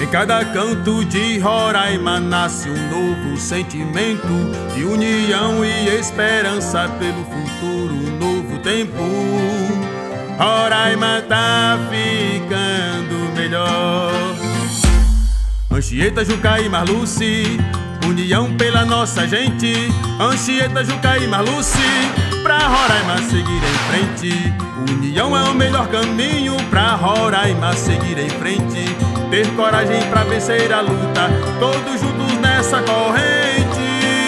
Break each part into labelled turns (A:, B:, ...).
A: Em cada canto de Roraima nasce um novo sentimento de união e esperança pelo futuro, novo tempo. Roraima tá ficando melhor. Anchieta, Jucaí, Marluce, união pela nossa gente. Anchieta, Jucaí, Marluce, pra Roraima seguir em frente. União é o melhor caminho pra Roraima seguir em frente. Ter coragem pra vencer a luta, todos juntos nessa corrente.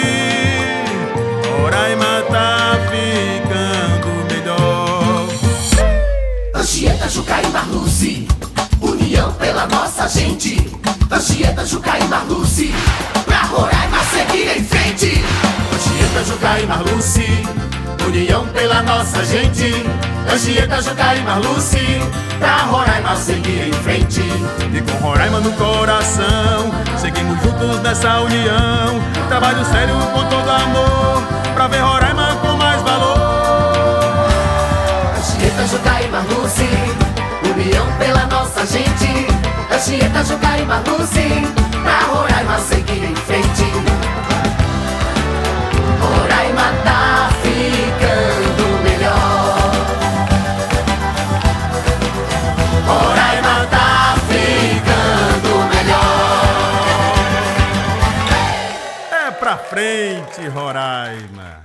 A: Roraima tá ficando melhor.
B: Anchieta, Jucaí, Marluce, união pela nossa gente. Anchieta, Jucaí, Marluce, pra Roraima seguir em frente.
A: Anchieta, Jucaí, Marluce, união pela nossa gente. Anchieta, Jucaí, Marluce, pra Roraima seguir em frente. E com Roraima no coração, seguimos juntos nessa união. Trabalho sério com todo amor, pra ver Roraima com mais valor.
B: Anchieta, Jucaí, Marluce, união pela nossa gente. Anchieta, Jucaí, Marluce, pra Roraima seguir em frente. Roraima tá ficando melhor. Roraima tá ficando melhor.
A: É pra frente, Roraima.